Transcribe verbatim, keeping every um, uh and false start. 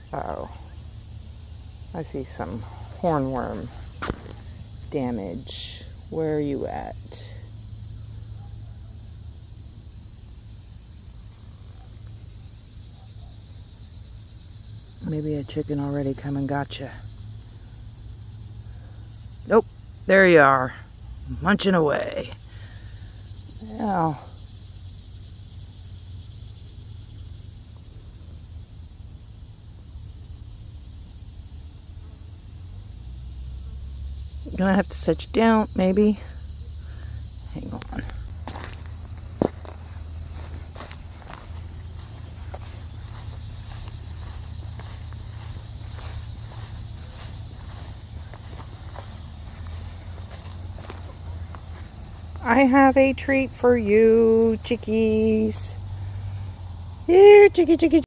Oh, I see some hornworm damage. Where are you at? Maybe a chicken already come and got you. Nope, there you are, munching away. Now, gonna have to set you down, maybe. Hang on. I have a treat for you, chickies. Here, chickie, chickie.